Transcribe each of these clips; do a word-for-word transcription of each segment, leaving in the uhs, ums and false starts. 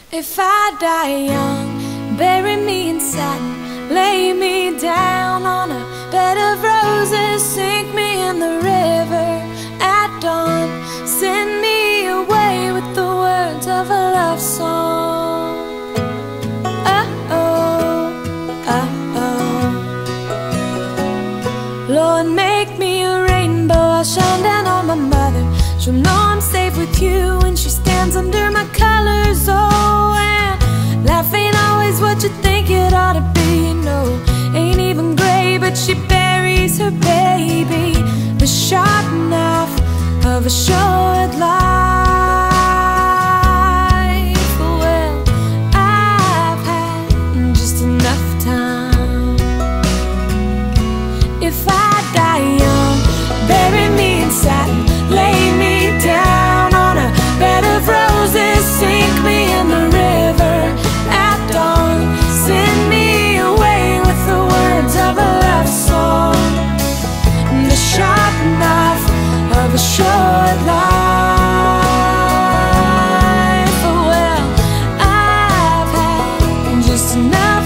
If I die young, bury me in satin, lay me down on a bed of roses, sink me in the river at dawn, send me away with the words of a love song. Uh-oh, uh-oh. Lord, make me a rainbow, I'll shine down on my mother. She'll know I'm safe with you when she stands under my colors. Oh, and life ain't always what you think it ought to be. No, ain't even gray, but she buries her baby. The sharp knife of a short life. Well, I've had just enough time. If I die young, bury me in satin, lay me down on a bed of roses, sink me in the river at dawn, send me away with the words of a love song. The sharp knife of a short life. Well, I've had just enough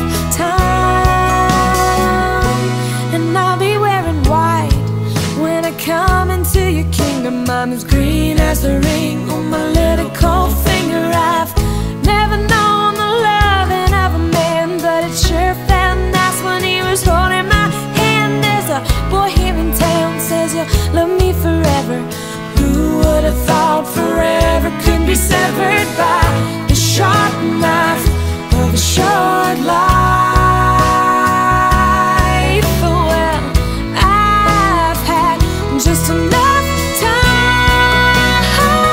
time, and I'll be wearing white when I come into your kingdom. I'm as green as the ring on my little cold finger. I've never known the loving of a man, but it sure felt nice when he was holding my hand. There's a boy here in town says you'll love me forever. Who would have thought forever could be severed by the sharp knife of a short life? Well, I've had just enough time.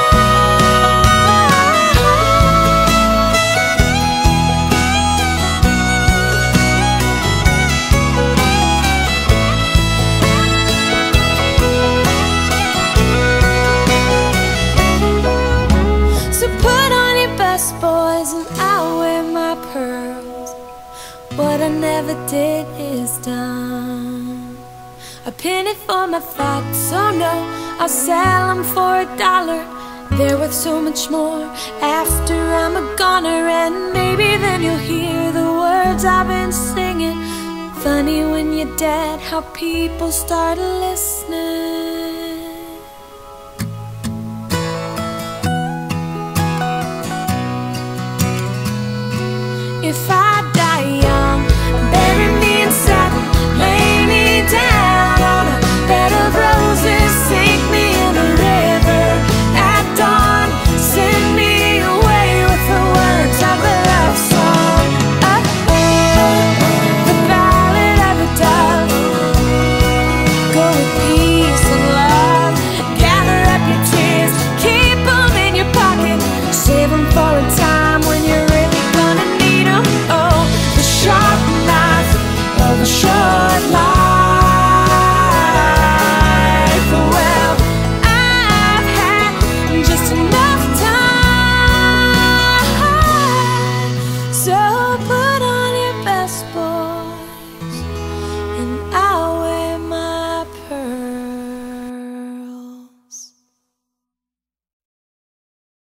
So put on your best boys and I'll wear my pearls. What I never did is done. A penny for my thoughts, oh no, I'll sell them for a dollar. They're worth so much more after I'm a goner. And maybe then you'll hear the words I've been singing. Funny when you're dead how people start listening. If I